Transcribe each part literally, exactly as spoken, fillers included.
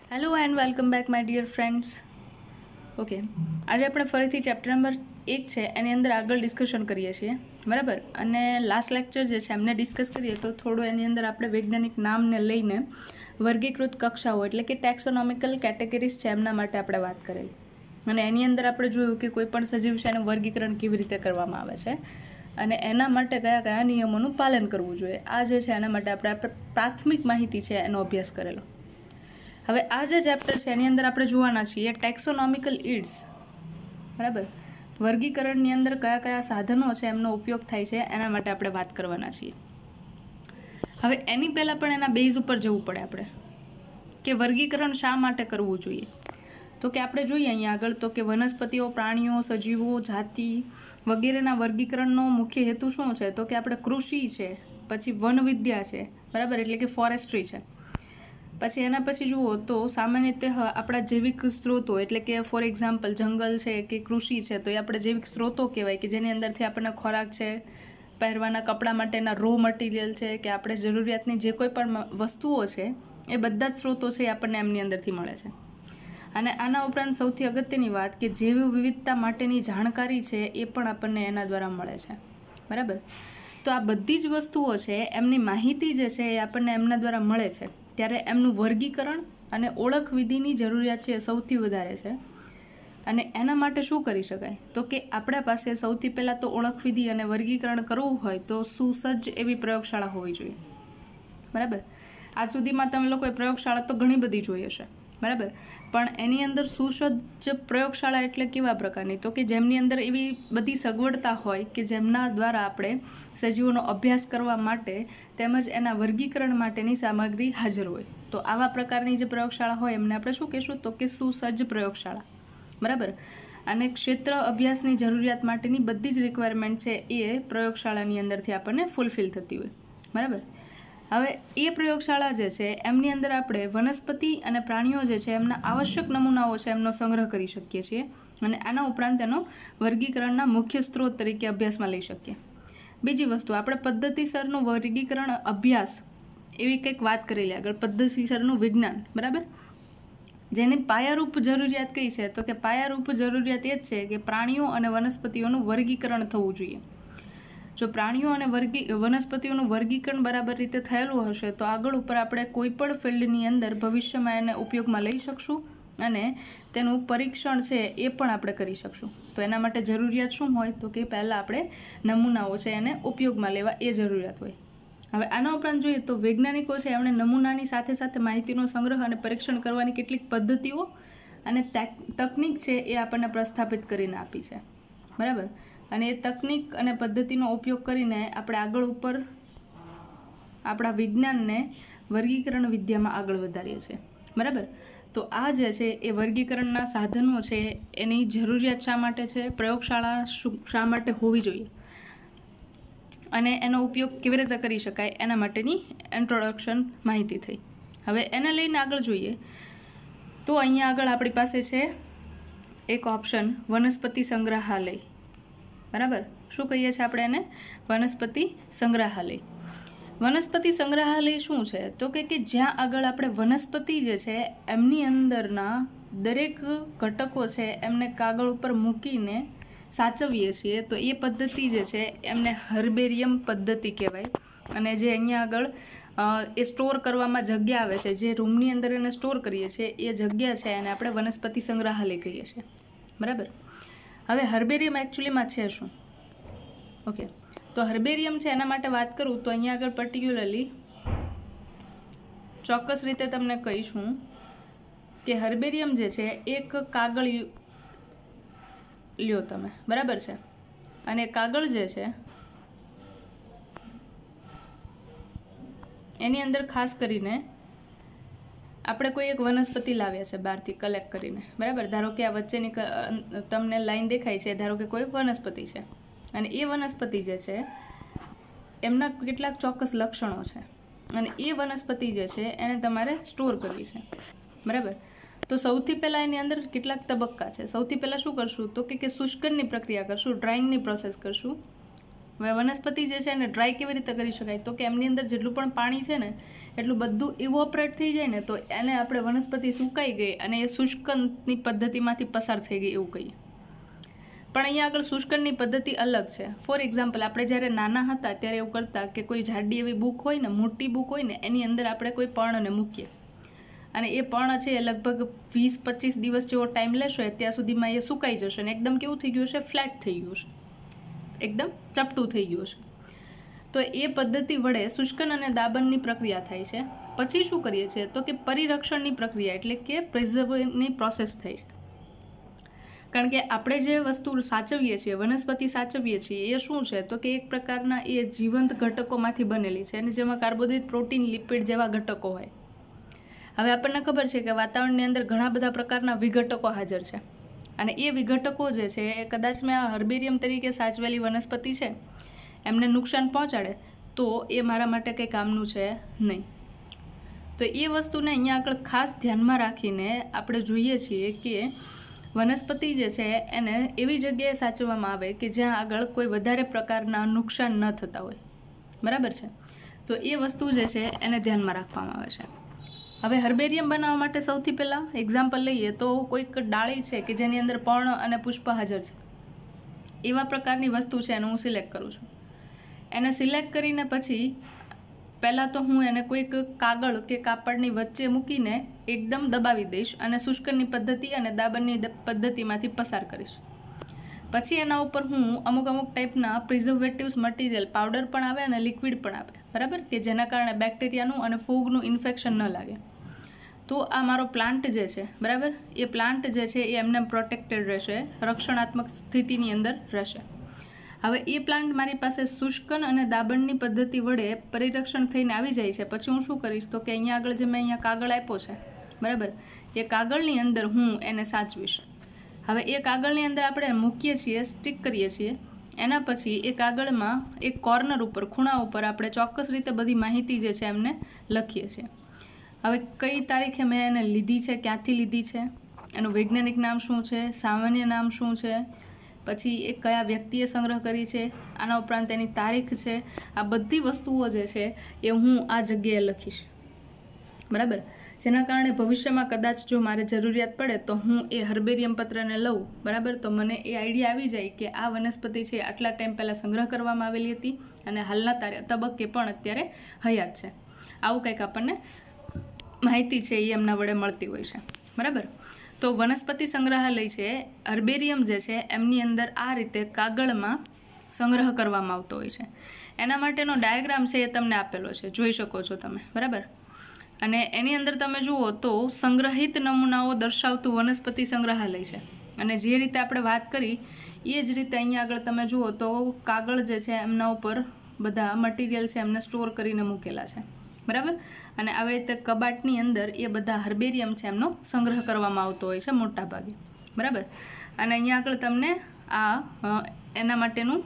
Hello and welcome back my dear friends. Okay, આજે આપણે ફરીથી ચેપ્ટર નંબર એક છે એની અંદર આગળ ડિસ્કશન કરીએ છીએ, બરાબર. અને લાસ્ટ લેક્ચર જે છે એમને ડિસ્કસ કરીએ તો થોડું એની અંદર આપણે વૈજ્ઞાનિક નામને લઈને વર્ગીકૃત કક્ષાઓ એટલે કે ટેક્સોનોમિકલ કેટેગરીઝ છે એમના માટે આપણે વાત કરેલી. અને એની અંદર આપણે જોયું કે કોઈ પણ સજીવ છે એનું વર્ગીકરણ કેવી રીતે કરવામાં આવે છે અને એના માટે કયા કયા નિયમોનું પાલન કરવું જોઈએ. આ જે છે એના માટે આપણે પ્રાથમિક માહિતી છે એનો અભ્યાસ કરેલો. હવે આ જે ચેપ્ટર છે એની અંદર આપણે જોવાના છીએ ટેક્સોનોમિકલ ઇડ્સ, બરાબર. વર્ગીકરણની અંદર કયા કયા સાધનો છે એમનો ઉપયોગ થાય છે એના માટે આપણે વાત કરવાના છીએ. હવે એની પહેલાં પણ એના બેઝ ઉપર જવું પડે આપણે કે વર્ગીકરણ શા માટે કરવું જોઈએ. તો કે આપણે જોઈએ અહીંયા આગળ તો કે વનસ્પતિઓ, પ્રાણીઓ, સજીવો, જાતિ વગેરેના વર્ગીકરણનો મુખ્ય હેતુ શું છે? તો કે આપણે કૃષિ છે, પછી વનવિદ્યા છે, બરાબર, એટલે કે ફોરેસ્ટ્રી છે. પછી એના પછી જુઓ તો સામાન્ય રીતે આપણા જૈવિક સ્ત્રોતો એટલે કે ફોર એક્ઝામ્પલ જંગલ છે કે કૃષિ છે તો એ આપણે જૈવિક સ્ત્રોતો કહેવાય કે જેની અંદરથી આપણને ખોરાક છે, પહેરવાના કપડાં માટેના રો મટીરિયલ છે કે આપણે જરૂરિયાતની જે કોઈ પણ વસ્તુઓ છે એ બધા જ સ્ત્રોતો છે એ આપણને એમની અંદરથી મળે છે. અને આના ઉપરાંત સૌથી અગત્યની વાત કે જૈવ વિવિધતા માટેની જાણકારી છે એ પણ આપણને એના દ્વારા મળે છે, બરાબર. તો આ બધી જ વસ્તુઓ છે એમની માહિતી જે છે એ આપણને એમના દ્વારા મળે છે ત્યારે એમનું વર્ગીકરણ અને ઓળખ વિધિની જરૂરિયાત છે એ સૌથી વધારે છે. અને એના માટે શું કરી શકાય? તો કે આપણા પાસે સૌથી પહેલાં તો ઓળખ વિધિ અને વર્ગીકરણ કરવું હોય તો સુસજ્જ એવી પ્રયોગશાળા હોવી જોઈએ, બરાબર. આજ સુધીમાં તમે લોકોએ પ્રયોગશાળા તો ઘણી બધી જોઈ હશે, બરાબર. પણ એની અંદર સુસજ્જ પ્રયોગશાળા એટલે કેવા પ્રકારની? તો કે જેમની અંદર એવી બધી સગવડતા હોય કે જેમના દ્વારા આપણે સજીવોનો અભ્યાસ કરવા માટે તેમજ એના વર્ગીકરણ માટેની સામગ્રી હાજર હોય. તો આવા પ્રકારની જે પ્રયોગશાળા હોય એમને આપણે શું કહીશું? તો કે સુસજ્જ પ્રયોગશાળા, બરાબર. અને ક્ષેત્ર અભ્યાસની જરૂરિયાત માટેની બધી જ રિક્વાયરમેન્ટ છે એ પ્રયોગશાળાની અંદરથી આપણને ફૂલફિલ થતી હોય, બરાબર. હવે એ પ્રયોગશાળા જે છે એમની અંદર આપણે વનસ્પતિ અને પ્રાણીઓ જે છે એમના આવશ્યક નમૂનાઓ છે એમનો સંગ્રહ કરી શકીએ છીએ અને આના ઉપરાંત એનો વર્ગીકરણના મુખ્ય સ્ત્રોત તરીકે અભ્યાસમાં લઈ શકીએ. બીજી વસ્તુ, આપણે પદ્ધતિસરનું વર્ગીકરણ અભ્યાસ એવી કંઈક વાત કરેલી આગળ, પદ્ધતિસરનું વિજ્ઞાન, બરાબર. જેની પાયારૂપ જરૂરિયાત કઈ છે? તો કે પાયારૂપ જરૂરિયાત એ જ છે કે પ્રાણીઓ અને વનસ્પતિઓનું વર્ગીકરણ થવું જોઈએ. જો પ્રાણીઓ અને વર્ગી વનસ્પતિઓનું વર્ગીકરણ બરાબર રીતે થયેલું હશે તો આગળ ઉપર આપણે કોઈ પણ ફિલ્ડની અંદર ભવિષ્યમાં એને ઉપયોગમાં લઈ શકશું અને તેનું પરીક્ષણ છે એ પણ આપણે કરી શકશું. તો એના માટે જરૂરિયાત શું હોય? તો કે પહેલાં આપણે નમૂનાઓ છે એને ઉપયોગમાં લેવા એ જરૂરિયાત હોય. હવે આના ઉપરાંત જોઈએ તો વૈજ્ઞાનિકો છે એમણે નમૂનાની સાથે સાથે માહિતીનો સંગ્રહ અને પરીક્ષણ કરવાની કેટલીક પદ્ધતિઓ અને તકનિક છે એ આપણને પ્રસ્થાપિત કરીને આપી છે, બરાબર. અને એ તકનિક અને પદ્ધતિનો ઉપયોગ કરીને આપણે આગળ ઉપર આપણા વિજ્ઞાનને વર્ગીકરણ વિદ્યામાં આગળ વધારીએ છીએ, બરાબર. તો આ જે છે એ વર્ગીકરણના સાધનો છે એની જરૂરિયાત શા માટે છે, પ્રયોગશાળા શા માટે હોવી જોઈએ અને એનો ઉપયોગ કેવી રીતે કરી શકાય એના માટેની ઇન્ટ્રોડક્શન માહિતી થઈ. હવે એને લઈને આગળ જોઈએ તો અહીંયા આગળ આપણી પાસે છે એક ઓપ્શન વનસ્પતિ સંગ્રહાલય, બરાબર. શું કહીએ છીએ આપણે એને? વનસ્પતિ સંગ્રહાલય. વનસ્પતિ સંગ્રહાલય શું છે? તો કે કે જ્યાં આગળ આપણે વનસ્પતિ જે છે એમની અંદરના દરેક ઘટકો છે એમને કાગળ ઉપર મૂકીને સાચવીએ છીએ. તો એ પદ્ધતિ જે છે એમને હર્બેરિયમ પદ્ધતિ કહેવાય. અને જે અહીંયા આગળ એ સ્ટોર કરવામાં જગ્યા આવે છે, જે રૂમની અંદર એને સ્ટોર કરીએ છીએ એ જગ્યા છે એને આપણે વનસ્પતિ સંગ્રહાલય કહીએ છીએ, બરાબર. હવે હર્બેરિયમ એકચ્યુઅલીમાં છે શું? ઓકે, તો હર્બેરિયમ છે એના માટે વાત કરું તો અહીંયા આગળ પર્ટિક્યુલરલી ચોક્કસ રીતે તમને કહીશું કે હર્બેરિયમ જે છે એક કાગળ લ્યો તમે, બરાબર છે. અને કાગળ જે છે એની અંદર ખાસ કરીને આપણે કોઈ એક વનસ્પતિ લાવ્યા છે બહારથી કલેક્ટ કરીને, બરાબર. ધારો કે આ વચ્ચેની તમને લાઈન દેખાય છે, ધારો કે કોઈ વનસ્પતિ છે અને એ વનસ્પતિ જે છે એમના કેટલાક ચોક્કસ લક્ષણો છે અને એ વનસ્પતિ જે છે એને તમારે સ્ટોર કરવી છે, બરાબર. તો સૌથી પહેલાં એની અંદર કેટલાક તબક્કા છે. સૌથી પહેલાં શું કરશું? તો કે શુષ્કનની પ્રક્રિયા કરશું, ડ્રાઇંગની પ્રોસેસ કરશું. હવે વનસ્પતિ જે છે એને ડ્રાય કેવી રીતે કરી શકાય? તો કે એમની અંદર જેટલું પણ પાણી છે ને એટલું બધું ઇવોપરેટ થઈ જાય ને, તો એને આપણે વનસ્પતિ સુકાઈ ગઈ અને એ શુષ્કની પદ્ધતિમાંથી પસાર થઈ ગઈ એવું કહીએ. પણ અહીંયા આગળ શુષ્કની પદ્ધતિ અલગ છે. ફોર એક્ઝામ્પલ, આપણે જ્યારે નાના હતા ત્યારે એવું કરતા કે કોઈ જાડી એવી બુક હોય ને, મોટી બુક હોય ને, એની અંદર આપણે કોઈ પર્ણને મૂકીએ અને એ પર્ણ છે એ લગભગ વીસ પચીસ દિવસ જેવો ટાઈમ લેશો ત્યાં સુધીમાં એ સુકાઈ જશે ને એકદમ કેવું થઈ ગયું છે? ફ્લેટ થઈ ગયું છે, એકદમ ચપટું થઈ ગયું છે. તો એ પદ્ધતિ વડે શુષ્કન અને દાબનની પ્રક્રિયા થાય છે. પછી શું કરીએ છીએ? તો કે પરિરક્ષણની પ્રક્રિયા એટલે કે પ્રિઝર્વની પ્રોસેસ થાય છે. કારણ કે આપણે જે વસ્તુ સાચવીએ છીએ, વનસ્પતિ સાચવીએ છીએ, એ શું છે? તો કે એક પ્રકારના એ જીવંત ઘટકોમાંથી બનેલી છે અને જેમાં કાર્બોદિત, પ્રોટીન, લિપિડ જેવા ઘટકો હોય. હવે આપણને ખબર છે કે વાતાવરણની અંદર ઘણા બધા પ્રકારના વિઘટકો હાજર છે અને એ વિઘટકો જે છે એ કદાચ મેં આ હર્બેરિયમ તરીકે સાચવેલી વનસ્પતિ છે એમને નુકસાન પહોંચાડે તો એ મારા માટે કંઈ કામનું છે નહીં. તો એ વસ્તુને અહીંયા આગળ ખાસ ધ્યાનમાં રાખીને આપણે જોઈએ છીએ કે વનસ્પતિ જે છે એને એવી જગ્યાએ સાચવવામાં આવે કે જ્યાં આગળ કોઈ વધારે પ્રકારના નુકસાન ન થતા હોય. બરાબર છે? તો એ વસ્તુ જે છે એને ધ્યાનમાં રાખવામાં આવે છે. હવે હર્બેરિયમ બનાવવા માટે સૌથી પહેલાં એક્ઝામ્પલ લઈએ તો કોઈક ડાળી છે કે જેની અંદર પર્ણ અને પુષ્પ હાજર છે, એવા પ્રકારની વસ્તુ છે એને હું સિલેક્ટ કરું છું. એને સિલેક્ટ કરીને પછી પહેલાં તો હું એને કોઈક કાગળ કે કાપડની વચ્ચે મૂકીને એકદમ દબાવી દઈશ અને શુષ્કની પદ્ધતિ અને દાબનની પદ્ધતિમાંથી પસાર કરીશ. પછી એના ઉપર હું અમુક અમુક ટાઈપના પ્રિઝર્વેટિવ્સ મટીરિયલ, પાવડર પણ આવે અને લિક્વિડ પણ આવે, બરાબર, કે જેના કારણે બેક્ટેરિયાનું અને ફૂગનું ઇન્ફેક્શન ન લાગે. તો આ મારો પ્લાન્ટ જે છે, બરાબર, એ પ્લાન્ટ જે છે એ એમને પ્રોટેક્ટેડ રહેશે, રક્ષણાત્મક સ્થિતિની અંદર રહેશે. હવે એ પ્લાન્ટ મારી પાસે શુષ્કન અને દાબણની પદ્ધતિ વડે પરિરક્ષણ થઈને આવી જાય છે. પછી હું શું કરીશ? તો કે અહીંયા આગળ જે મેં અહીંયા કાગળ આપ્યો છે, બરાબર, એ કાગળની અંદર હું એને સાચવીશ. હવે એ કાગળની અંદર આપણે મૂકીએ છીએ, સ્ટીક કરીએ છીએ. એના પછી એ કાગળમાં એક કોર્નર ઉપર, ખૂણા ઉપર આપણે ચોક્કસ રીતે બધી માહિતી જે છે એમને લખીએ છીએ. હવે કઈ તારીખે મેં એને લીધી છે, ક્યાંથી લીધી છે, એનું વૈજ્ઞાનિક નામ શું છે, સામાન્ય નામ શું છે, પછી એ કયા વ્યક્તિએ સંગ્રહ કરી છે, આના ઉપરાંત એની તારીખ છે. આ બધી વસ્તુઓ જે છે એ હું આ જગ્યાએ લખીશ, બરાબર, જેના કારણે ભવિષ્યમાં કદાચ જો મારે જરૂરિયાત પડે તો હું એ હર્બેરિયમ પત્રને લઉં, બરાબર, તો મને એ આઈડિયા આવી જાય કે આ વનસ્પતિ છે આટલા ટાઈમ પહેલાં સંગ્રહ કરવામાં આવેલી હતી અને હાલના તબક્કે પણ અત્યારે હયાત છે. આવું કંઈક આપણને માહિતી છે એ એમના વડે મળતી હોય છે, બરાબર. તો વનસ્પતિ સંગ્રહાલય છે, હર્બેરિયમ જે છે એમની અંદર આ રીતે કાગળમાં સંગ્રહ કરવામાં આવતો હોય છે. એના માટેનો ડાયાગ્રામ છે એ તમને આપેલો છે, જોઈ શકો છો તમે, બરાબર. અને એની અંદર તમે જુઓ તો સંગ્રહિત નમૂનાઓ દર્શાવતું વનસ્પતિ સંગ્રહાલય છે. અને જે રીતે આપણે વાત કરી એ જ રીતે અહીંયા આગળ તમે જુઓ તો કાગળ જે છે એમના ઉપર બધા મટીરિયલ છે એમને સ્ટોર કરીને મૂકેલા છે, બરાબર. અને આવી રીતે કબાટની અંદર એ બધા હર્બેરિયમ છે એમનો સંગ્રહ કરવામાં આવતો હોય છે મોટા ભાગે, બરાબર. અને અહીંયા આગળ તમને આ એના માટેનું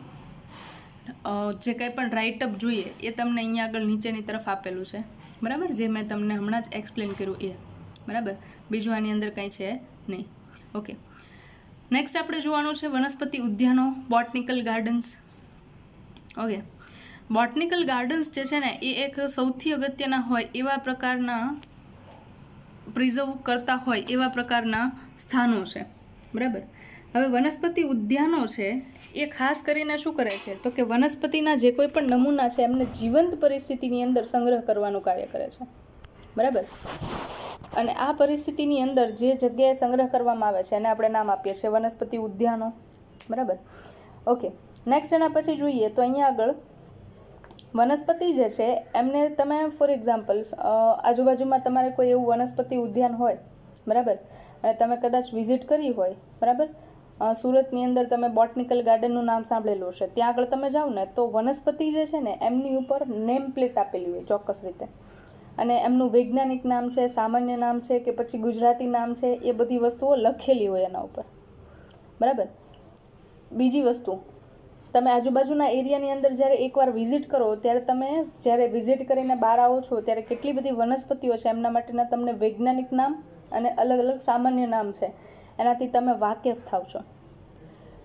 જે કંઈ પણ રાઇટઅપ જોઈએ એ તમને અહીંયા આગળ નીચેની તરફ આપેલું છે, બરાબર, જે મેં તમને હમણાં જ એક્સપ્લેન કર્યું એ, બરાબર. બીજું આની અંદર કંઈ છે નહીં. ઓકે, નેક્સ્ટ આપણે જોવાનું છે વનસ્પતિ ઉદ્યાનો, botanical gardens. Okay, botanical gardens જે છે ને એ એક સૌથી અગત્યના હોય એવા પ્રકારના પ્રિઝર્વ કરતા હોય એવા પ્રકારના સ્થાનો છે, બરાબર. હવે વનસ્પતિ ઉદ્યાનો છે એ ખાસ કરીને શું કરે છે? તો કે વનસ્પતિના જે કોઈ પણ નમૂના છે એમને જીવંત પરિસ્થિતિની અંદર સંગ્રહ કરવાનું કાર્ય કરે છે, બરાબર. અને આ પરિસ્થિતિની અંદર જે જગ્યાએ સંગ્રહ કરવામાં આવે છે એને આપણે નામ આપીએ છીએ વનસ્પતિ ઉદ્યાનો, બરાબર. ઓકે, નેક્સ્ટ એના પછી જોઈએ તો અહીંયા આગળ વનસ્પતિ જે છે એમને તમે ફોર એક્ઝામ્પલ આજુબાજુમાં તમારે કોઈ એવું વનસ્પતિ ઉદ્યાન હોય, બરાબર, અને તમે કદાચ વિઝિટ કરી હોય, બરાબર, સુરતની અંદર તમે બોટનિકલ ગાર્ડનનું નામ સાંભળેલું છે, ત્યાં આગળ તમે જાઓ ને તો વનસ્પતિ જે છે ને એમની ઉપર નેમ પ્લેટ આપેલી હોય ચોક્કસ રીતે, અને એમનું વૈજ્ઞાનિક નામ છે, સામાન્ય નામ છે કે પછી ગુજરાતી નામ છે, એ બધી વસ્તુઓ લખેલી હોય એના ઉપર, બરાબર. બીજી વસ્તુ, તમે આજુબાજુના એરિયાની અંદર જ્યારે એકવાર વિઝિટ કરો ત્યારે તમે જ્યારે વિઝિટ કરીને બહાર આવો છો ત્યારે કેટલી બધી વનસ્પતિઓ છે એમના માટેના તમને વૈજ્ઞાનિક નામ અને અલગ અલગ સામાન્ય નામ છે એનાથી તમે વાકેફ થાવ છો.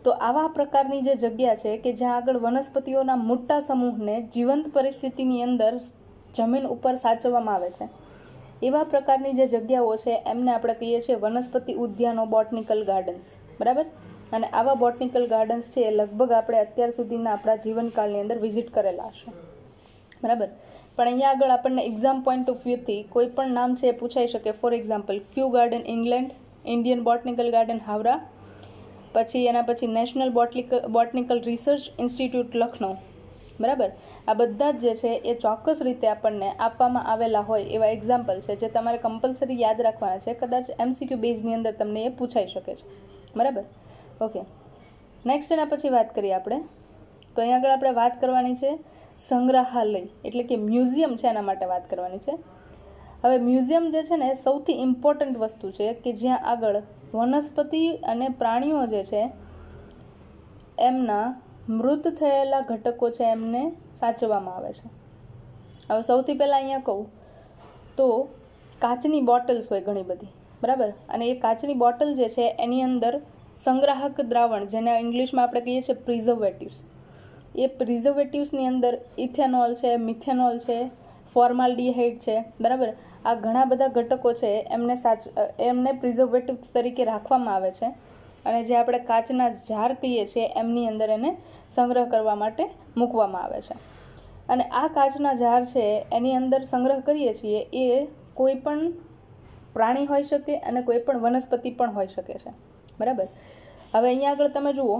તો આવા પ્રકારની જે જગ્યા છે કે જ્યાં આગળ વનસ્પતિઓના મોટા સમૂહને જીવંત પરિસ્થિતિની અંદર જમીન ઉપર સાચવવામાં આવે છે, એવા પ્રકારની જે જગ્યાઓ છે એમને આપણે કહીએ છીએ વનસ્પતિ ઉદ્યાનો, બોટનિકલ ગાર્ડન્સ, બરાબર. અને આવા બોટનિકલ ગાર્ડન્સ છે એ લગભગ આપણે અત્યાર સુધીના આપણા જીવનકાળની અંદર વિઝિટ કરેલા હશે, બરાબર. પણ અહીંયા આગળ આપણને એક્ઝામ પોઈન્ટ ઓફ વ્યૂથી કોઈ પણ નામ છે એ પૂછાઈ શકે. For example Kew garden England, Indian botanical garden Howrah, પછી એના પછી national botanical botanical research institute Lucknow, બરાબર. આ બધા જ જે છે એ ચોક્કસ રીતે આપણને આપવામાં આવેલા હોય એવા એક્ઝામ્પલ છે જે તમારે કમ્પલસરી યાદ રાખવાના છે. કદાચ એમસીક્યુ બેઝની અંદર તમને એ પૂછાઈ શકે છે, બરાબર. ઓકે, નેક્સ્ટ એના પછી વાત કરીએ આપણે. તો અહીંયા આગળ આપણે વાત કરવાની છે સંગ્રહાલય, એટલે કે મ્યુઝિયમ છે, એના માટે વાત કરવાની છે. હવે મ્યુઝિયમ જે છે ને એ સૌથી ઇમ્પોર્ટન્ટ વસ્તુ છે કે જ્યાં આગળ વનસ્પતિ અને પ્રાણીઓ જે છે એમના મૃત થયેલા ઘટકો છે એમને સાચવવામાં આવે છે. હવે સૌથી પહેલાં અહીંયા કહું તો કાચની બોટલ્સ હોય ઘણી બધી, બરાબર. અને એ કાચની બોટલ જે છે એની અંદર સંગ્રાહક દ્રાવણ, જેને ઇંગ્લિશમાં આપણે કહીએ છીએ પ્રિઝર્વેટિવ્સ, એ પ્રિઝર્વેટિવ્સની અંદર ઇથેનોલ છે, મિથેનોલ છે, ફોર્માલ્ડિહાઇડ છે, બરાબર. આ ઘણા બધા ઘટકો છે એમને સાચ એમને પ્રિઝર્વેટિવ્સ તરીકે રાખવામાં આવે છે. અને જે આપણે કાચના જાર કહીએ છીએ એમની અંદર એને સંગ્રહ કરવા માટે મૂકવામાં આવે છે. અને આ કાચના જાર છે એની અંદર સંગ્રહ કરીએ છીએ એ કોઈ પણ પ્રાણી હોઈ શકે અને કોઈ પણ વનસ્પતિ પણ હોઈ શકે છે, બરાબર. હવે અહીંયા આગળ તમે જુઓ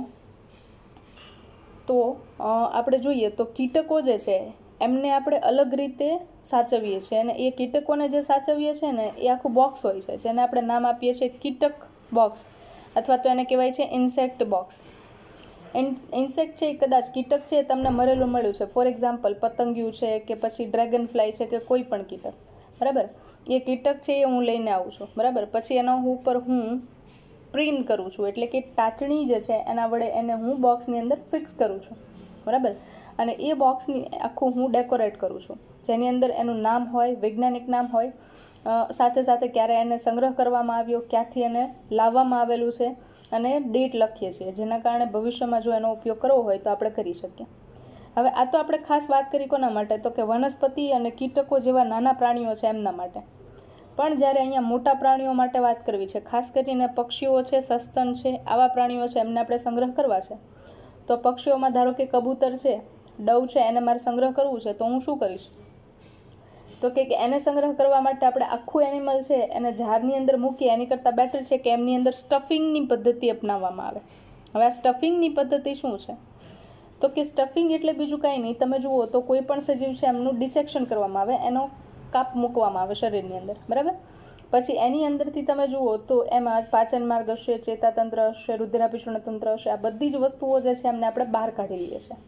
તો આપણે જોઈએ તો કીટકો જે છે એમને આપણે અલગ રીતે સાચવીએ છીએ, અને એ કીટકોને જે સાચવીએ છીએ ને એ આખું બોક્સ હોય છે જેને આપણે નામ આપીએ છીએ કીટક બોક્સ, અથવા તો એને કહેવાય છે ઇન્સેક્ટ બોક્સ. ઇન્સેક્ટ છે એ કદાચ કીટક છે એ તમને મરેલું મળ્યું છે, ફોર એક્ઝામ્પલ પતંગિયું છે કે પછી ડ્રેગન ફ્લાય છે કે કોઈ પણ કીટક, બરાબર. એ કીટક છે એ હું લઈને આવું છું, બરાબર. પછી એના ઉપર હું પ્રિન્ટ કરું છું, એટલે કે ટાચણી જે છે એના વડે એને હું બોક્સની અંદર ફિક્સ કરું છું, બરાબર. અને એ બોક્સની આખું હું ડેકોરેટ કરું છું, જેની અંદર એનું નામ હોય, વૈજ્ઞાનિક નામ હોય, સાથે સાથે ક્યારે એને સંગ્રહ કરવામાં આવ્યો, ક્યાંથી એને લાવવામાં આવેલું છે, અને ડેટ લખીએ છીએ, જેના કારણે ભવિષ્યમાં જો એનો ઉપયોગ કરવો હોય તો આપણે કરી શકીએ. હવે આ તો આપણે ખાસ વાત કરી કોના માટે, તો કે વનસ્પતિ અને કીટકો જેવા નાના પ્રાણીઓ છે એમના માટે. પણ જ્યારે અહીંયા મોટા પ્રાણીઓ માટે વાત કરવી છે, ખાસ કરીને પક્ષીઓ છે, સસ્તન છે, આવા પ્રાણીઓ છે એમને આપણે સંગ્રહ કરવા છે. તો પક્ષીઓમાં ધારો કે કબૂતર છે, ડવ છે, એને મારે સંગ્રહ કરવું છે તો હું શું કરીશ, તો કે એને સંગ્રહ કરવા માટે આપણે આખું એનિમલ છે એને જારની અંદર મૂકીએ એની કરતાં બેટર છે કે એમની અંદર સ્ટફિંગની પદ્ધતિ અપનાવવામાં આવે. હવે આ સ્ટફિંગની પદ્ધતિ શું છે, તો કે સ્ટફિંગ એટલે બીજું કાંઈ નહીં, તમે જુઓ તો કોઈ પણ સજીવ છે એમનું ડિસેક્શન કરવામાં આવે, એનો કાપ મૂકવામાં આવે શરીરની અંદર, બરાબર. પછી એની અંદરથી તમે જુઓ તો એમાં પાચન માર્ગ હશે, ચેતાતંત્ર હશે, રુધિરાભિસરણ તંત્ર હશે, આ બધી જ વસ્તુઓ જે છે એમને આપણે બહાર કાઢી લઈએ છીએ.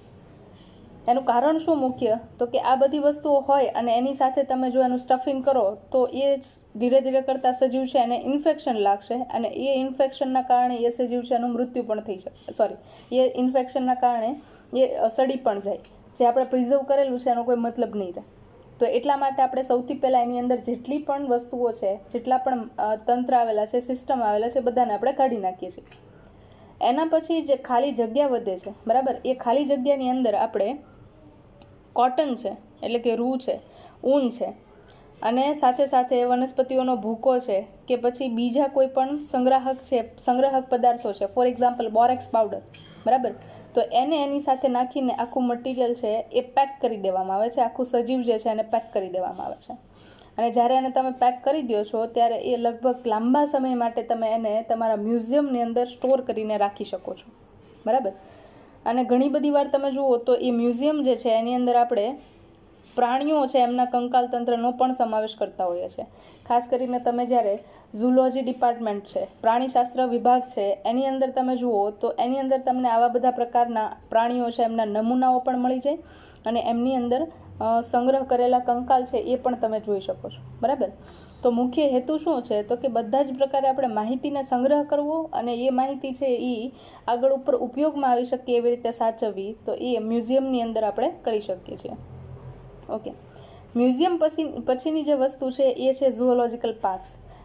એનું કારણ શું મુખ્ય, તો કે આ બધી વસ્તુઓ હોય અને એની સાથે તમે જો એનું સ્ટફિંગ કરો તો એ ધીરે ધીરે કરતાં સજીવ છે એને ઇન્ફેક્શન લાગશે, અને એ ઇન્ફેક્શનના કારણે એ સજીવ છે એનું મૃત્યુ પણ થઈ શકે, સોરી એ ઇન્ફેક્શનના કારણે એ સડી પણ જાય, જે આપણે પ્રિઝર્વ કરેલું છે એનો કોઈ મતલબ નહીં રહે. તો એટલા માટે આપણે સૌથી પહેલાં એની અંદર જેટલી પણ વસ્તુઓ છે, જેટલા પણ તંત્ર આવેલા છે, સિસ્ટમ આવેલા છે, બધાને આપણે કાઢી નાખીએ છીએ. એના પછી જે ખાલી જગ્યા વધે છે, બરાબર, એ ખાલી જગ્યાની અંદર આપણે કોટન છે એટલે કે રૂ છે, ઊન છે, અને સાથે સાથે વનસ્પતિઓનો ભૂકો છે કે પછી બીજા કોઈ પણ સંગ્રાહક છે, સંગ્રાહક પદાર્થો છે, ફોર એક્ઝામ્પલ બોરેક્સ પાવડર, બરાબર. તો એને એની સાથે નાખીને આખું મટીરિયલ છે એ પેક કરી દેવામાં આવે છે, આખું સજીવ જે છે એને પેક કરી દેવામાં આવે છે. અને જ્યારે એને તમે પેક કરી દો છો ત્યારે એ લગભગ લાંબા સમય માટે તમે એને તમારા મ્યુઝિયમની અંદર સ્ટોર કરીને રાખી શકો છો, બરાબર. અને ઘણી બધી વાર તમે જુઓ તો એ મ્યુઝિયમ જે છે એની અંદર આપણે પ્રાણીઓ છે એમના કંકાલ તંત્રનો પણ સમાવેશ કરતા હોઈએ છીએ. ખાસ કરીને તમે જ્યારે ઝૂલોજી ડિપાર્ટમેન્ટ છે, પ્રાણીશાસ્ત્ર વિભાગ છે, એની અંદર તમે જુઓ તો એની અંદર તમને આવા બધા પ્રકારના પ્રાણીઓ છે એમના નમૂનાઓ પણ મળી જાય, અને એમની અંદર સંગ્રહ કરેલા કંકાલ છે એ પણ તમે જોઈ શકો છો, બરાબર. તો મુખ્ય હેતુ શું છે, તો કે બધા જ પ્રકારે આપણે માહિતીને સંગ્રહ કરવો અને એ માહિતી છે એ આગળ ઉપર ઉપયોગમાં આવી શકે એવી રીતે સાચવવી, તો એ મ્યુઝિયમની અંદર આપણે કરી શકીએ છીએ. ઓકે, મ્યુઝિયમ પછી પછીની જે વસ્તુ છે એ છે ઝૂઓલોજિકલ પાર્ક્સ.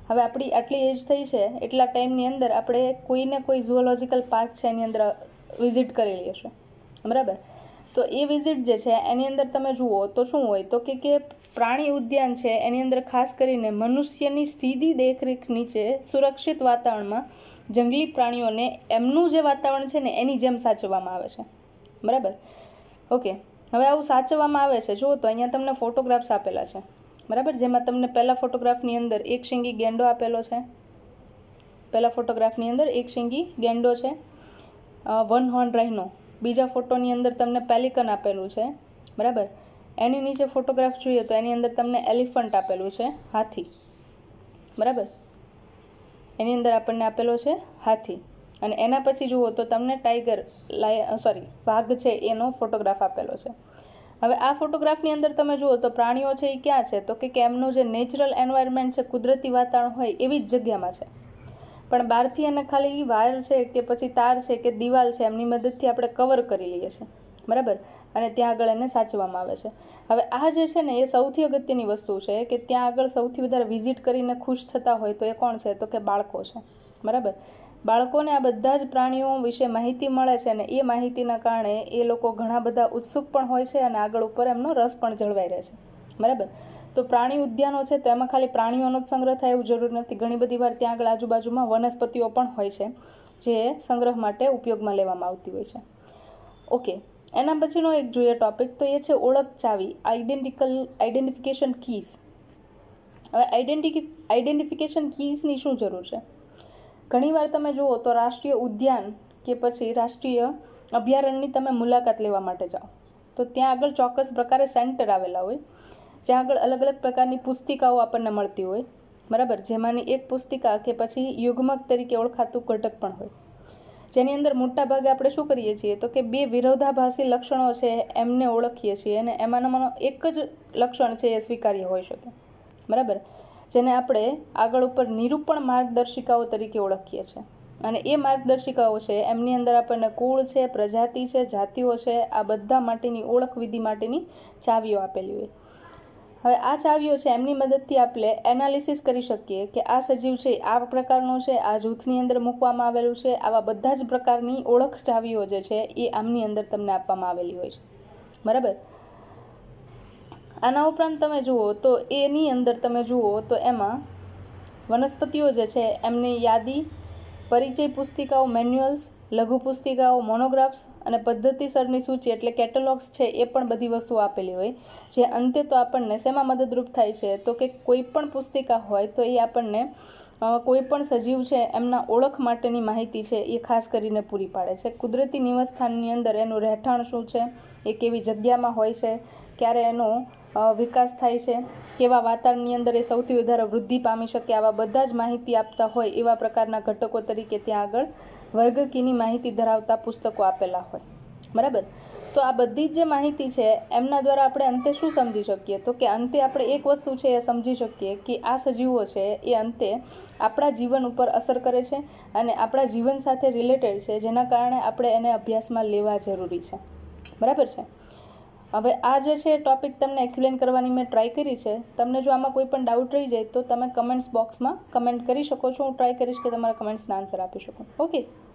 હવે આપણી આટલી એજ થઈ છે એટલા ટાઈમની અંદર આપણે કોઈને કોઈ ઝુઓલોજિકલ પાર્ક છે એની અંદર વિઝિટ કરેલી હશે, બરાબર. તો એ વિઝિટ જે છે એની અંદર તમે જુઓ તો શું હોય તો કે કે પ્રાણી ઉદ્યાન છે એની અંદર ખાસ કરીને મનુષ્યની સીધી દેખરેખ નીચે સુરક્ષિત વાતાવરણમાં જંગલી પ્રાણીઓને એમનું જે વાતાવરણ છે ને એની જેમ સાચવવામાં આવે છે, બરાબર. ઓકે, હવે આવું સાચવવામાં આવે છે. જુઓ તો અહીંયા તમને ફોટોગ્રાફ્સ આપેલા છે, બરાબર, જેમાં તમને પહેલા ફોટોગ્રાફની અંદર એક શીંગી ગેંડો આપેલો છે. પહેલા ફોટોગ્રાફની અંદર એક શીંગી ગેંડો છે, વન હોર્ન રાઇનો. બીજા ફોટોની અંદર તમને પેલિકન આપેલું છે, બરાબર. એની નીચે ફોટોગ્રાફ જોઈએ તો એની અંદર તમને એલિફન્ટ આપેલું છે, હાથી, બરાબર. એની અંદર આપણને આપેલો છે હાથી. અને એના પછી જુઓ તો તમને ટાઈગર લાય સોરી વાઘ છે એનો ફોટોગ્રાફ આપેલો છે. હવે આ ફોટોગ્રાફની અંદર તમે જુઓ તો પ્રાણીઓ છે એ ક્યાં છે તો કે એમનું જે નેચરલ એન્વાયરમેન્ટ છે, કુદરતી વાતાવરણ હોય એવી જ જગ્યામાં છે, પણ બહારથી એને ખાલી વાયર છે કે પછી તાર છે કે દિવાલ છે એમની મદદથી આપણે કવર કરી લઈએ છીએ, બરાબર. અને ત્યાં આગળ એને સાચવવામાં આવે છે. હવે આ જે છે ને એ સૌથી અગત્યની વસ્તુ છે કે ત્યાં આગળ સૌથી વધારે વિઝિટ કરીને ખુશ થતા હોય તો એ કોણ છે તો કે બાળકો છે, બરાબર. બાળકોને આ બધા જ પ્રાણીઓ વિશે માહિતી મળે છે અને એ માહિતીના કારણે એ લોકો ઘણા બધા ઉત્સુક પણ હોય છે અને આગળ ઉપર એમનો રસ પણ જળવાઈ રહે છે, બરાબર. તો પ્રાણી ઉદ્યાનો છે તો એમાં ખાલી પ્રાણીઓનો જ સંગ્રહ થાય એવું જરૂર નથી. ઘણી બધી વાર ત્યાં આગળ આજુબાજુમાં વનસ્પતિઓ પણ હોય છે જે સંગ્રહ માટે ઉપયોગમાં લેવામાં આવતી હોય છે. ઓકે, એના પછીનો એક જોઈએ ટોપિક તો એ છે ઓળખ ચાવી, આઈડેન્ટિકલ આઈડેન્ટિફિકેશન કીઝ. હવે આઈડેન્ટિ આઈડેન્ટિફિકેશન કીઝની શું જરૂર છે? ઘણીવાર તમે જુઓ તો રાષ્ટ્રીય ઉદ્યાન કે પછી રાષ્ટ્રીય અભયારણ્યની તમે મુલાકાત લેવા માટે જાઓ તો ત્યાં આગળ ચોક્કસ પ્રકારે સેન્ટર આવેલા હોય જ્યાં આગળ અલગ અલગ પ્રકારની પુસ્તિકાઓ આપણને મળતી હોય, બરાબર. જેમાંની એક પુસ્તિકા કે પછી યુગ્મક તરીકે ઓળખાતું ઘટક પણ હોય, જેની અંદર મોટા ભાગે આપણે શું કરીએ છીએ તો કે બે વિરોધાભાસી લક્ષણો છે એમને ઓળખીએ છીએ અને એમાંનો એક જ લક્ષણ છે એ સ્વીકાર્ય હોઈ શકે, બરાબર, જેને આપણે આગળ ઉપર નિરૂપણ માર્ગદર્શિકાઓ તરીકે ઓળખીએ છીએ. અને એ માર્ગદર્શિકાઓ છે એમની અંદર આપણને કુળ છે, પ્રજાતિ છે, જાતિઓ છે, આ બધા માટેની ઓળખ વિધિ માટેની ચાવીઓ આપેલી હોય. હવે આ ચાવીઓ છે એમની મદદથી આપણે એનાલિસિસ કરી શકીએ કે આ સજીવ છે આ પ્રકારનો છે, આ જૂથની અંદર મૂકવામાં આવેલું છે. આવા બધા જ પ્રકારની ઓળખ ચાવીઓ જે છે એ આમની અંદર તમને આપવામાં આવેલી હોય છે, બરાબર. આના ઉપરાંત તમે જુઓ તો એની અંદર તમે જુઓ તો એમાં વનસ્પતિઓ જે છે એમની યાદી, પરિચય પુસ્તિકાઓ, મેન્યુઅલ્સ, લઘુ પુસ્તિકાઓ, મોનોગ્રાફ્સ અને પદ્ધતિસરની સૂચિ એટલે કેટલોગ્સ છે એ પણ બધી વસ્તુઓ આપેલી હોય, જે અંતે તો આપણને શેમાં મદદરૂપ થાય છે તો કે કોઈ પણ પુસ્તિકા હોય તો એ આપણને કોઈ પણ સજીવ છે એમના ઓળખ માટેની માહિતી છે એ ખાસ કરીને પૂરી પાડે છે. કુદરતી નિવાસસ્થાનની અંદર એનું રહેઠાણ શું છે, એ કેવી જગ્યામાં હોય છે, ક્યારે એનો વિકાસ થાય છે, કેવા વાતાવરણની અંદર એ સૌથી વધારે વૃદ્ધિ પામી શકે, આવા બધા જ માહિતી આપતા હોય એવા પ્રકારના ઘટકો તરીકે ત્યાં આગળ વર્ગકીની માહિતી ધરાવતા પુસ્તકો આપેલા હોય, બરાબર. તો આ બધી જ જે માહિતી છે એમના દ્વારા આપણે અંતે શું સમજી શકીએ તો કે અંતે આપણે એક વસ્તુ છે એ સમજી શકીએ કે આ સજીવો છે એ અંતે આપણા જીવન ઉપર અસર કરે છે અને આપણા જીવન સાથે રિલેટેડ છે, જેના કારણે આપણે એને અભ્યાસમાં લેવા જરૂરી છે, બરાબર છે. હવે આ જે છે ટોપિક તમને એક્સપ્લેન કરવાની મેં ટ્રાય કરી છે. તમને જો આમાં કોઈ પણ ડાઉટ રહી જાય તો તમે કમેન્ટ્સ બોક્સમાં કમેન્ટ કરી શકો છો. હું ટ્રાય કરીશ કે તમારા કમેન્ટ્સના આન્સર આપી શકું. ઓકે.